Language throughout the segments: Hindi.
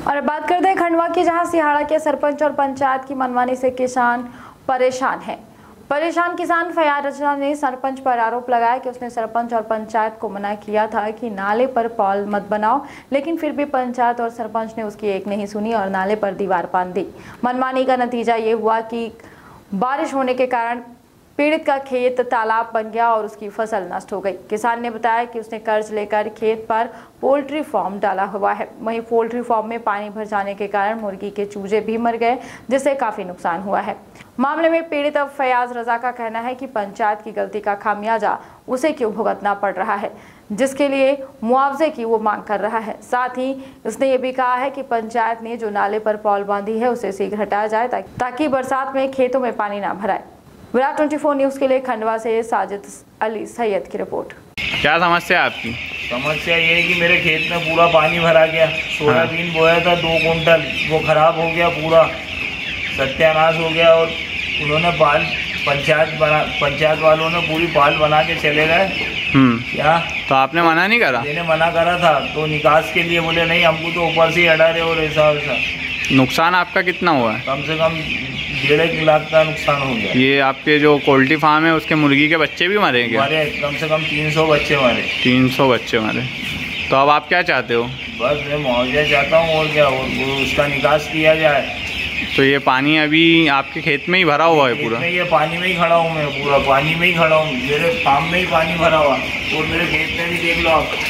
और बात करते हैं खंडवा की, जहां सिहाड़ा के सरपंच और पंचायत की मनमानी से किसान परेशान हैं। परेशान किसान फयाज रजा ने सरपंच पर आरोप लगाया कि उसने सरपंच और पंचायत को मना किया था कि नाले पर पॉल मत बनाओ, लेकिन फिर भी पंचायत और सरपंच ने उसकी एक नहीं सुनी और नाले पर दीवार बांध दी। मनमानी का नतीजा ये हुआ कि बारिश होने के कारण पीड़ित का खेत तालाब बन गया और उसकी फसल नष्ट हो गई। किसान ने बताया कि उसने कर्ज लेकर खेत पर पोल्ट्री फार्म डाला हुआ है। वहीं पोल्ट्री फार्म में पानी भर जाने के कारण मुर्गी के चूजे भी मर गए, जिससे काफी नुकसान हुआ है। मामले में पीड़ित फयाज रजा का कहना है कि पंचायत की गलती का खामियाजा उसे क्यों भुगतना पड़ रहा है, जिसके लिए मुआवजे की वो मांग कर रहा है। साथ ही उसने ये भी कहा है कि पंचायत ने जो नाले पर पॉल बांधी है उसे शीघ्र हटाया जाए ताकि बरसात में खेतों में पानी ना भराए। विराट 24 न्यूज के लिए खंडवा से साजिद अली सैयद की रिपोर्ट। क्या समस्या है आपकी? समस्या ये है कि मेरे खेत में पूरा पानी भरा गया। सोयाबीन बोया था 2 कुंटल, वो खराब हो गया, पूरा सत्यानाश हो गया। और उन्होंने पाल पंचायत वालों ने पूरी पाल बना के चले गए। क्या तो आपने मना नहीं करा? मैंने मना करा था, तो निकास के लिए बोले नहीं, हमको तो ऊपर से ही हटा रहे। और ऐसा नुकसान आपका कितना हुआ है? कम से कम 1.5 लाख का नुकसान हो गया। ये आपके जो पोल्ट्री फार्म है उसके मुर्गी के बच्चे भी मरे क्या? मरे, कम से कम 300 बच्चे मरे। 300 बच्चे मरे। तो अब आप क्या चाहते हो? बस मैं मुआवजा चाहता हूँ, और क्या, और उसका निकास किया जाए। तो ये पानी अभी आपके खेत में ही भरा हुआ है पूरा? ये पानी में ही खड़ा हूँ मैं, पूरा पानी में ही खड़ा हूँ। मेरे फार्म में ही पानी भरा हुआ, और मेरे खेत में भी देख लो आप।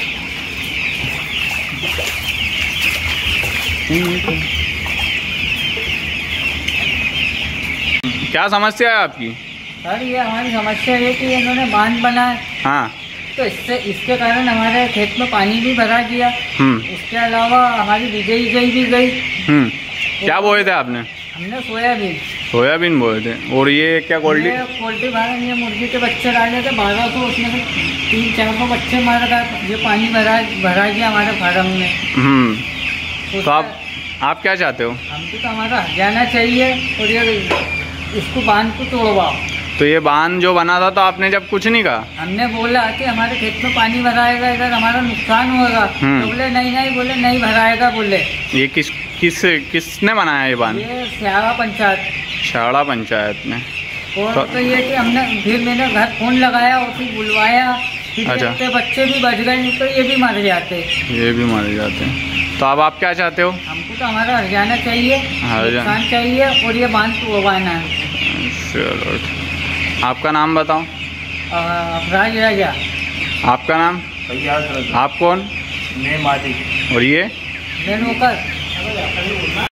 क्या समस्या है आपकी? सर, ये हमारी समस्या है कि इन्होंने बांध बनाया। हाँ, तो इसके कारण हमारे खेत में पानी भी भरा गया। उसके अलावा हमारी बिजाई भी गई। क्या बोए थे आपने? हमने सोयाबीन बोए थे। और ये क्या पोल्ट्री फार्म, ये मुर्गी के बच्चे डाले थे 1200, उसमें से 300-400 बच्चे मार गए। ये पानी भरा गया हमारे फार्म में। तो आप क्या चाहते हो? हमको तो हमारा हरियाणा चाहिए, और ये इसको बांध को तोड़वाओ। तो ये बांध जो बना था, तो आपने जब कुछ नहीं कहा? हमने बोला कि हमारे खेत में पानी भराएगा, इधर हमारा नुकसान होगा। तो बोले नहीं, बोले नहीं भराएगा। बोले ये किसने बनाया ये बांध? ये सिहाड़ा पंचायत ने। तो ये कि मैंने घर फोन लगाया, उसे बुलवाया, अच्छा। बच्चे भी बच गए, तो ये भी मारे जाते। तो अब आप क्या चाहते हो? हमको तो हमारा हरियाणा चाहिए, नुकसान चाहिए, और ये बांध तोड़वाना है। आपका नाम बताओ। राज राजा। आपका नाम? फयाज रजा। आप कौन? मैं मालिक। और ये? मैं नौकर।